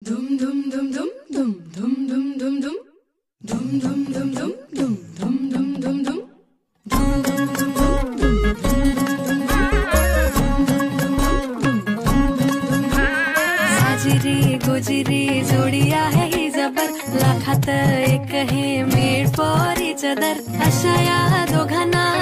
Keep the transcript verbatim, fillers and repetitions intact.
गोजिरी जोडिया है ही जबर, लाखात एक हे मेड फॉर इच अदर. अशा या दोघांना